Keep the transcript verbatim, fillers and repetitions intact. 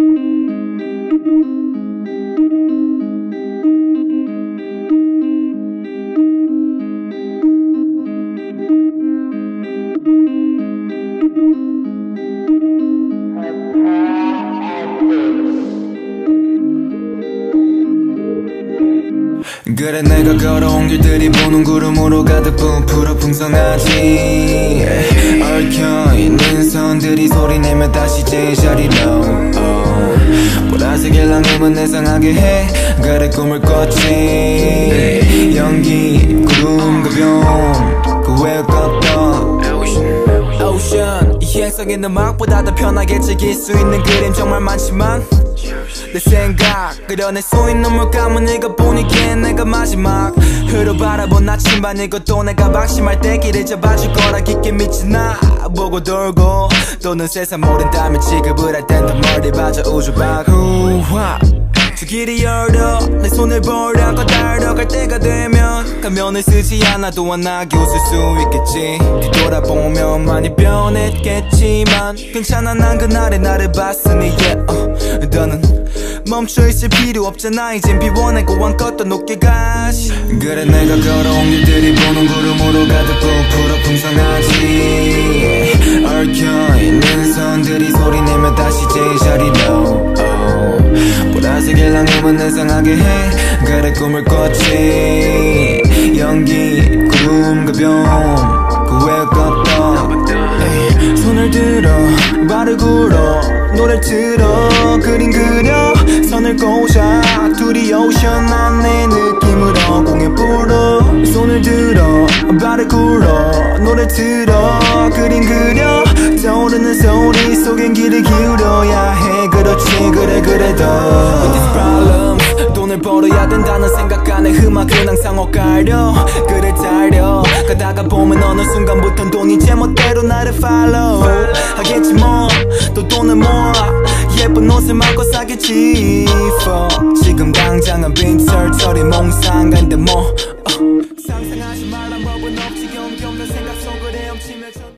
그래 내가 걸어온 길들이 보는 구름으로 가득 부풀어 풍성하지. 얽혀있는 선들이 소리내며 다시 제자리로 oh. 보라색의 랑음은 내상하게 해. 그래 꿈을 꿨지. 연기 구름 가벼움 그 외의 껍덕 Ocean 이 행성인 음악보다 더 편하게 즐길 수 있는 그림 정말 많지만 내 생각 그려낼 수 있는 물감은 읽어보니까 내가 마지막 흐려 바라본 아침반 이것도 내가 방심할 때 길을 잡아줄 거라 깊게 믿지 나 보고 돌고 또는 세상 모른다면 지급을 할 땐 더 멀리 봐줘 우주 밖 우와 저 길이 열려 내 손을 벌려고 달려갈 때가 되면 가면을 쓰지 않아도 환하게 웃을 수 있겠지. 뒤돌아보면 많이 변했겠지만 괜찮아 난 그날의 나를 봤으니 yeah. uh, 너는 멈춰있을 필요 없잖아. 이젠 비워내고 한껏 높게 가시. 그래 내가 걸어온 길들이 보는 구름으로 가득 부풀어 풍성하지. 얽혀있는 선들이 소리내며 다시 제자리로 oh. 보라색의 랑음은 내상하게 해. 그래 꿈을 꿨지. 연기 구름 가벼움 그 외의 껍덕 손을 들어 발을 굴러 노래를 틀어 그림 그려 선을 꽂아 둘이 오션 안내 느낌으로 공에 불어 손을 들어 발을 굴러 노래를 틀어 그림 그려 떠오르는 소리 속엔 귀를 기울여야 해. 그렇지 그래 그래도 With this problem 돈을 벌어야 된다는 생각 안에 음악은 항상 엇갈려. 그래 달려 가다가 보면 어느 순간부턴 돈이 제멋대로 나를 follow 하겠지 뭐 또 돈을 모아 예쁜 옷을 맞고 사겠지 for 지금 당장은 빈털털이 몽상가인데 뭐 uh, 상상하시